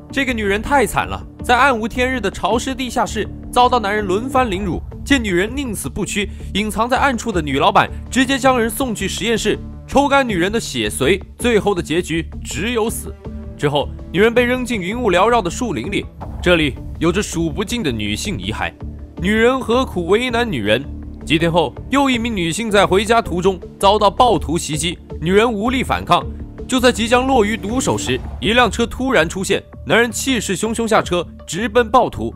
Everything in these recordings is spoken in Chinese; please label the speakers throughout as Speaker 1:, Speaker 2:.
Speaker 1: 这个女人太惨了，在暗无天日的潮湿地下室遭到男人轮番凌辱，见女人宁死不屈，隐藏在暗处的女老板直接将人送去实验室抽干女人的血髓，最后的结局只有死。之后，女人被扔进云雾缭绕的树林里，这里有着数不尽的女性遗骸。女人何苦为难女人？几天后，又一名女性在回家途中遭到暴徒袭击，女人无力反抗。就在即将落于毒手时，一辆车突然出现，男人气势汹汹下车，直奔暴徒。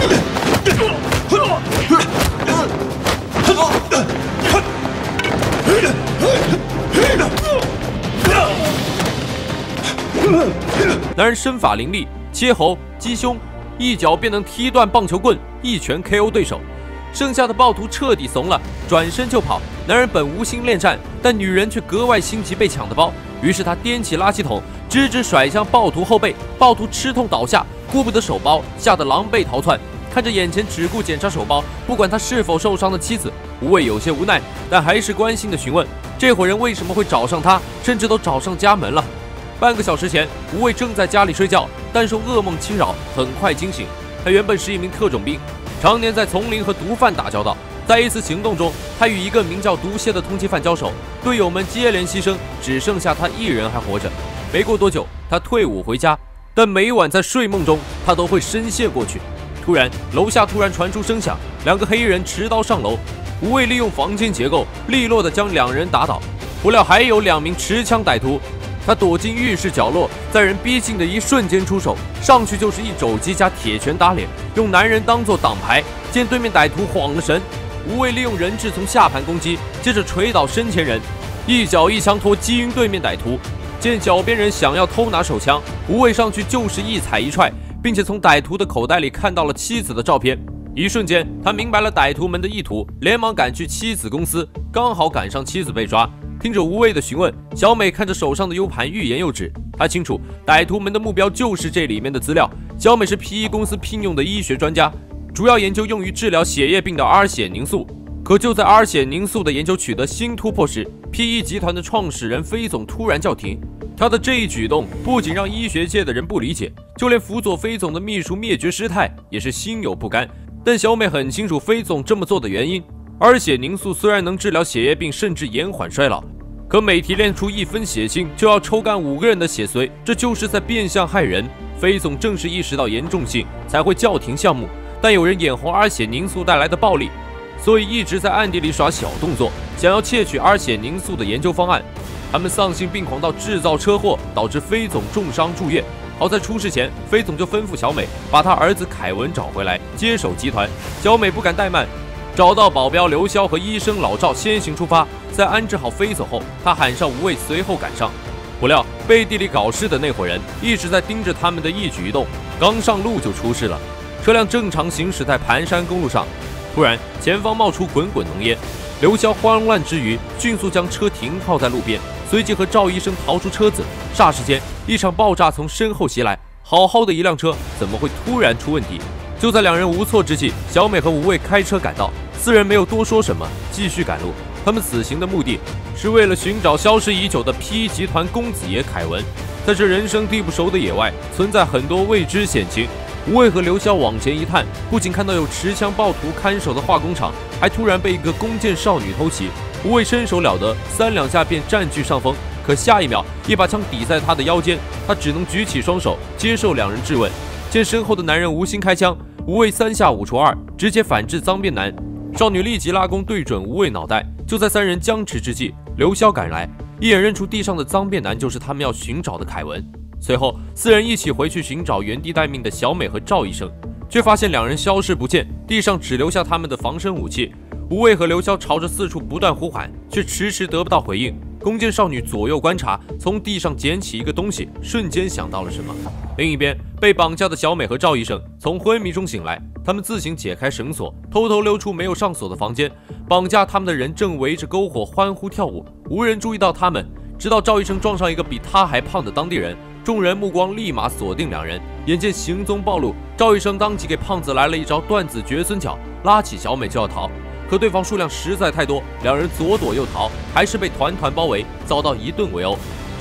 Speaker 1: 男人身法凌厉，切喉击胸，一脚便能踢断棒球棍，一拳 KO 对手。剩下的暴徒彻底怂了，转身就跑。男人本无心恋战，但女人却格外心急被抢的包，于是他掂起垃圾桶，直直甩向暴徒后背。暴徒吃痛倒下，顾不得手包，吓得狼狈逃窜。看着眼前只顾检查手包，不管他是否受伤的妻子，无畏有些无奈，但还是关心地询问这伙人为什么会找上他，甚至都找上家门了。半个小时前，无畏正在家里睡觉，但受噩梦侵扰，很快惊醒。他原本是一名特种兵，常年在丛林和毒贩打交道。在一次行动中，他与一个名叫毒蝎的通缉犯交手，队友们接连牺牲，只剩下他一人还活着。没过多久，他退伍回家，但每晚在睡梦中，他都会深陷过去。突然，楼下突然传出声响，两个黑衣人持刀上楼。无畏利用房间结构，利落地将两人打倒。不料还有2名持枪歹徒，他躲进浴室角落，在人逼近的一瞬间出手，上去就是一肘击加铁拳打脸，用男人当作挡牌。见对面歹徒晃了神，无畏利用人质从下盘攻击，接着捶倒身前人，一脚一枪托击晕对面歹徒。见脚边人想要偷拿手枪，无畏上去就是一踩一踹，并且从歹徒的口袋里看到了妻子的照片。一瞬间，他明白了歹徒们的意图，连忙赶去妻子公司，刚好赶上妻子被抓。听着无畏的询问，小美看着手上的 U 盘欲言又止。她清楚歹徒们的目标就是这里面的资料。小美是 PE 公司聘用的医学专家，主要研究用于治疗血液病的阿尔血凝素。可就在阿尔血凝素的研究取得新突破时，PE 集团的创始人飞总突然叫停。他的这一举动不仅让医学界的人不理解，就连辅佐飞总的秘书灭绝师太也是心有不甘。但小美很清楚飞总这么做的原因。阿尔血凝素虽然能治疗血液病，甚至延缓衰老，可每提炼出1分血清就要抽干5个人的血髓，这就是在变相害人。飞总正是意识到严重性，才会叫停项目。但有人眼红阿尔血凝素带来的暴利，所以一直在暗地里耍小动作，想要窃取阿尔血凝素的研究方案。他们丧心病狂到制造车祸，导致飞总重伤住院。好在出事前，飞总就吩咐小美把他儿子凯文找回来，接手集团。小美不敢怠慢，找到保镖刘潇和医生老赵先行出发。在安置好飞总后，他喊上无畏，随后赶上。不料背地里搞事的那伙人一直在盯着他们的一举一动，刚上路就出事了。车辆正常行驶在盘山公路上，突然前方冒出滚滚浓烟。刘潇慌乱之余，迅速将车停靠在路边，随即和赵医生逃出车子。霎时间，一场爆炸从身后袭来，好好的一辆车怎么会突然出问题？就在两人无措之际，小美和无畏开车赶到，4人没有多说什么，继续赶路。他们此行的目的是为了寻找消失已久的 PE 集团公子爷凯文。在这人生地不熟的野外，存在很多未知险情。无畏和刘潇往前一探，不仅看到有持枪暴徒看守的化工厂，还突然被一个弓箭少女偷袭。无畏身手了得，3两下便占据上风。可下一秒，一把枪抵在他的腰间，他只能举起双手接受两人质问。见身后的男人无心开枪，无畏3下5除2，直接反制脏辫男。少女立即拉弓对准无畏脑袋。就在3人僵持之际，刘潇赶来，一眼认出地上的脏辫男就是他们要寻找的凯文。随后4人一起回去寻找原地待命的小美和赵医生，却发现两人消失不见，地上只留下他们的防身武器。无畏和刘潇朝着4处不断呼喊，却迟迟得不到回应。弓箭少女左右观察，从地上捡起一个东西，瞬间想到了什么。另一边，被绑架的小美和赵医生从昏迷中醒来，他们自行解开绳索，偷偷溜出没有上锁的房间。绑架他们的人正围着篝火欢呼跳舞，无人注意到他们，直到赵医生撞上一个比他还胖的当地人。众人目光立马锁定两人，眼见行踪暴露，赵医生当即给胖子来了一招断子绝孙脚，拉起小美就要逃。可对方数量实在太多，两人左躲右逃，还是被团团包围，遭到一顿围殴。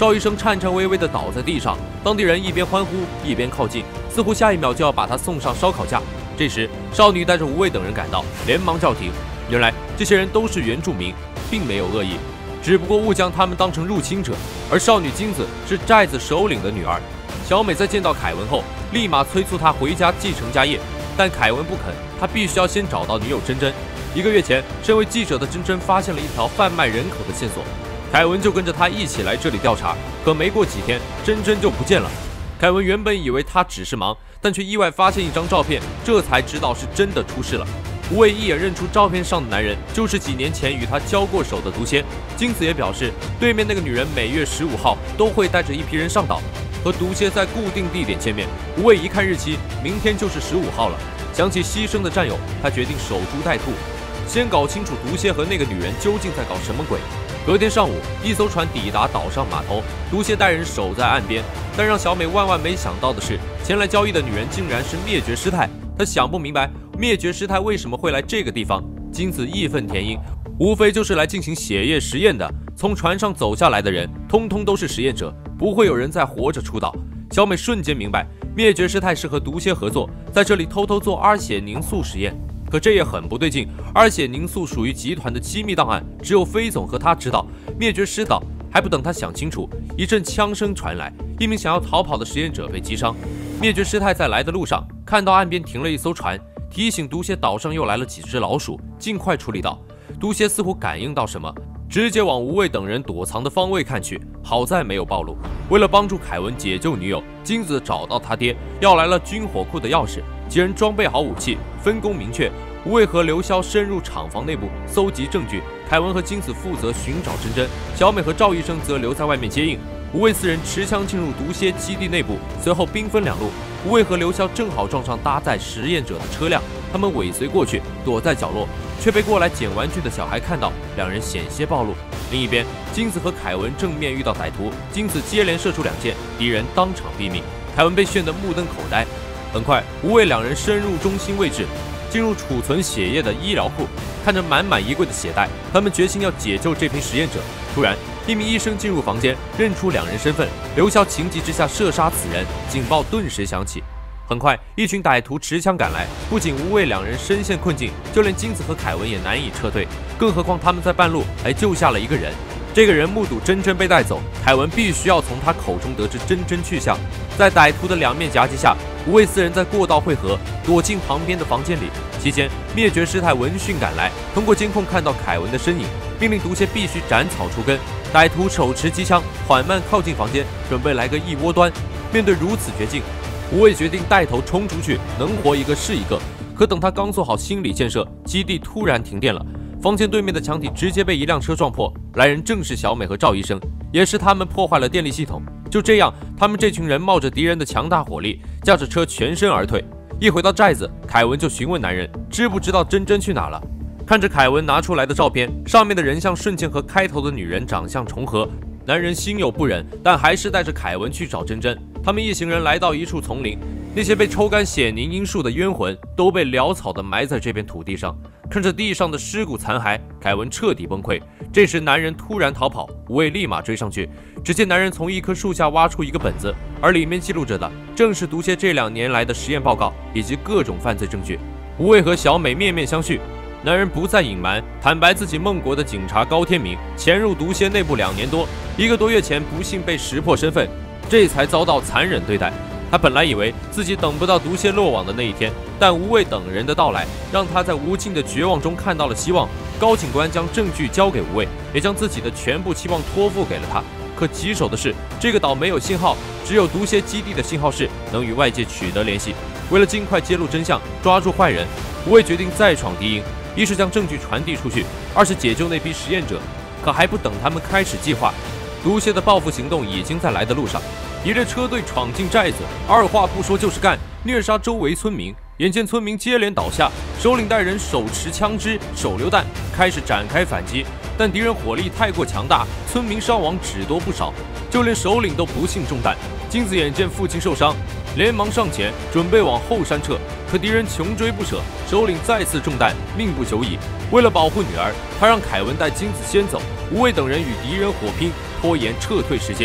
Speaker 1: 赵医生颤颤巍巍地倒在地上，当地人一边欢呼一边靠近，似乎下一秒就要把他送上烧烤架。这时，少女带着无畏等人赶到，连忙叫停。原来这些人都是原住民，并没有恶意，只不过误将他们当成入侵者。而少女金子是寨子首领的女儿。小美在见到凯文后，立马催促他回家继承家业，但凯文不肯，他必须要先找到女友珍珍。1个月前，身为记者的珍珍发现了一条贩卖人口的线索，凯文就跟着他一起来这里调查。可没过几天，珍珍就不见了。凯文原本以为他只是忙，但却意外发现一张照片，这才知道是真的出事了。无畏一眼认出照片上的男人就是几年前与他交过手的毒蝎。金子也表示，对面那个女人每月15号都会带着一批人上岛，和毒蝎在固定地点见面。无畏一看日期，明天就是15号了。想起牺牲的战友，他决定守株待兔，先搞清楚毒蝎和那个女人究竟在搞什么鬼。隔天上午，一艘船抵达岛上码头，毒蝎带人守在岸边。但让小美万万没想到的是，前来交易的女人竟然是灭绝师太。她想不明白灭绝师太为什么会来这个地方。金子义愤填膺，无非就是来进行血液实验的。从船上走下来的人，通通都是实验者，不会有人再活着出岛。小美瞬间明白，灭绝师太是和毒蝎合作，在这里偷偷做二血凝素实验。可这也很不对劲，二血凝素属于集团的机密档案，只有飞总和他知道。灭绝师岛还不等他想清楚，一阵枪声传来，一名想要逃跑的实验者被击伤。灭绝师太在来的路上看到岸边停了一艘船，提醒毒蝎岛上又来了几只老鼠，尽快处理到。毒蝎似乎感应到什么，直接往无畏等人躲藏的方位看去，好在没有暴露。为了帮助凯文解救女友，金子找到他爹，要来了军火库的钥匙。几人装备好武器，分工明确。无畏和刘潇深入厂房内部搜集证据，凯文和金子负责寻找珍珍，小美和赵医生则留在外面接应。无畏4人持枪进入毒蝎基地内部，随后兵分两路。无畏和刘潇正好撞上搭载实验者的车辆，他们尾随过去，躲在角落，却被过来捡玩具的小孩看到，两人险些暴露。另一边，金子和凯文正面遇到歹徒，金子接连射出2箭，敌人当场毙命，凯文被炫得目瞪口呆。很快，无畏2人深入中心位置，进入储存血液的医疗库，看着满满衣柜的血袋，他们决心要解救这批实验者。突然，一名医生进入房间，认出2人身份，刘潇情急之下射杀此人，警报顿时响起。很快，一群歹徒持枪赶来，不仅无畏2人身陷困境，就连金子和凯文也难以撤退，更何况他们在半路还救下了一个人。这个人目睹珍珍被带走，凯文必须要从他口中得知珍珍去向。在歹徒的两面夹击下，无畏4人在过道汇合，躲进旁边的房间里。期间，灭绝师太闻讯赶来，通过监控看到凯文的身影，命令毒蝎必须斩草除根。歹徒手持机枪，缓慢靠近房间，准备来个一窝端。面对如此绝境，无畏决定带头冲出去，能活一个是一个。可等他刚做好心理建设，基地突然停电了。房间对面的墙体直接被一辆车撞破，来人正是小美和赵医生，也是他们破坏了电力系统。就这样，他们这群人冒着敌人的强大火力，驾着车全身而退。一回到寨子，凯文就询问男人知不知道珍珍去哪了。看着凯文拿出来的照片，上面的人像瞬间和开头的女人长相重合，男人心有不忍，但还是带着凯文去找珍珍。他们一行人来到一处丛林，那些被抽干血凝因树的冤魂都被潦草地埋在这片土地上。看着地上的尸骨残骸，凯文彻底崩溃。这时男人突然逃跑，无畏立马追上去。只见男人从一棵树下挖出一个本子，而里面记录着的正是毒蝎这2年来的实验报告以及各种犯罪证据。无畏和小美面面相觑，男人不再隐瞒，坦白自己孟国的警察高天明潜入毒蝎内部2年多，1个多月前不幸被识破身份，这才遭到残忍对待。他本来以为自己等不到毒蝎落网的那一天，但无畏等人的到来，让他在无尽的绝望中看到了希望。高警官将证据交给无畏，也将自己的全部期望托付给了他。可棘手的是，这个岛没有信号，只有毒蝎基地的信号室能与外界取得联系。为了尽快揭露真相，抓住坏人，无畏决定再闯敌营，一是将证据传递出去，二是解救那批实验者。可还不等他们开始计划，毒蝎的报复行动已经在来的路上。一列车队闯进寨子，二话不说就是干，虐杀周围村民。眼见村民接连倒下，首领带人手持枪支、手榴弹开始展开反击，但敌人火力太过强大，村民伤亡只多不少，就连首领都不幸中弹。金子眼见父亲受伤，连忙上前准备往后山撤，可敌人穷追不舍，首领再次中弹，命不久矣。为了保护女儿，他让凯文带金子先走，无畏等人与敌人火拼，拖延撤退时间。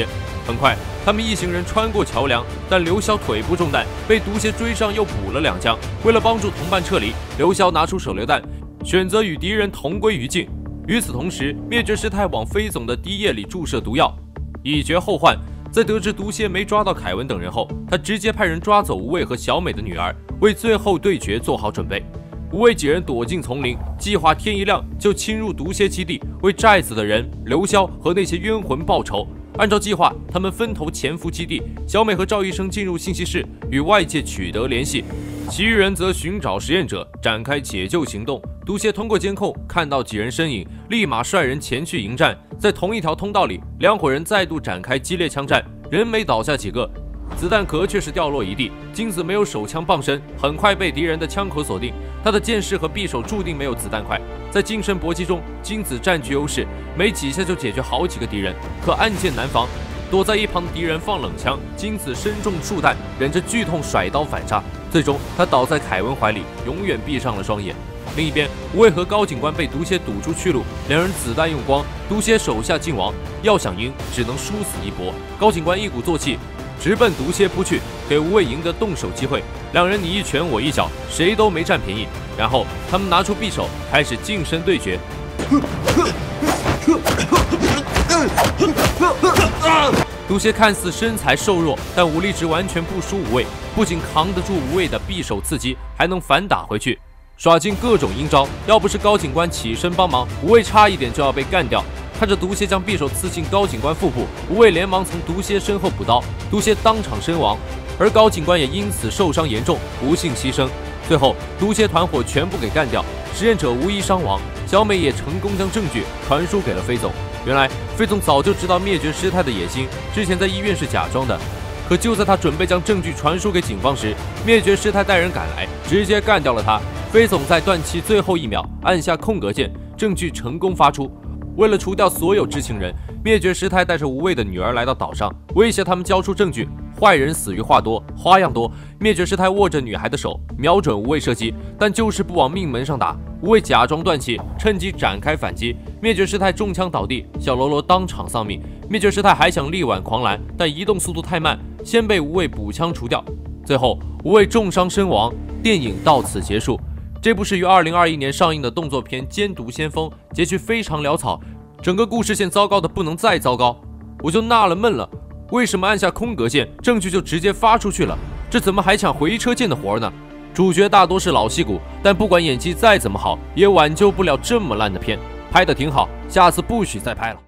Speaker 1: 很快，他们一行人穿过桥梁，但刘潇腿部中弹，被毒蝎追上又补了2枪。为了帮助同伴撤离，刘潇拿出手榴弹，选择与敌人同归于尽。与此同时，灭绝师太往飞总的滴液里注射毒药，以绝后患。在得知毒蝎没抓到凯文等人后，他直接派人抓走无畏和小美的女儿，为最后对决做好准备。无畏几人躲进丛林，计划天一亮就侵入毒蝎基地，为寨子的人刘潇和那些冤魂报仇。按照计划，他们分头潜伏基地，小美和赵医生进入信息室与外界取得联系，其余人则寻找实验者展开解救行动。毒蝎通过监控看到几人身影，立马率人前去迎战。在同一条通道里，两伙人再度展开激烈枪战，人没倒下几个，子弹壳却是掉落一地。金子没有手枪傍身，很快被敌人的枪口锁定，他的剑士和匕首注定没有子弹快。在近身搏击中，金子占据优势，没几下就解决好几个敌人，可暗箭难防。躲在一旁的敌人放冷枪，金子身中数弹，忍着剧痛甩刀反杀，最终他倒在凯文怀里，永远闭上了双眼。另一边，无畏和高警官被毒蝎堵住去路，两人子弹用光，毒蝎手下尽亡。要想赢，只能殊死一搏。高警官一鼓作气，直奔毒蝎扑去，给无畏赢得动手机会。两人你一拳我一脚，谁都没占便宜。然后他们拿出匕首，开始近身对决。毒蝎看似身材瘦弱，但武力值完全不输无畏，不仅扛得住无畏的匕首刺击，还能反打回去，耍尽各种阴招。要不是高警官起身帮忙，无畏差一点就要被干掉。看着毒蝎将匕首刺进高警官腹部，无畏连忙从毒蝎身后补刀，毒蝎当场身亡，而高警官也因此受伤严重，不幸牺牲。最后，毒蝎团伙全部给干掉，实验者无一伤亡。小美也成功将证据传输给了飞总。原来，飞总早就知道灭绝师太的野心，之前在医院是假装的。可就在他准备将证据传输给警方时，灭绝师太带人赶来，直接干掉了他。飞总在断气最后1秒按下空格键，证据成功发出。为了除掉所有知情人，灭绝师太带着无畏的女儿来到岛上，威胁他们交出证据。坏人死于话多，花样多。灭绝师太握着女孩的手，瞄准无畏射击，但就是不往命门上打。无畏假装断气，趁机展开反击。灭绝师太中枪倒地，小喽啰当场丧命。灭绝师太还想力挽狂澜，但移动速度太慢，先被无畏补枪除掉。最后，无畏重伤身亡。电影到此结束。这部是于2021年上映的动作片《监毒先锋》，结局非常潦草，整个故事线糟糕的不能再糟糕。我就纳了闷了，为什么按下空格键，证据就直接发出去了？这怎么还抢回车键的活呢？主角大多是老戏骨，但不管演技再怎么好，也挽救不了这么烂的片。拍得挺好，下次不许再拍了。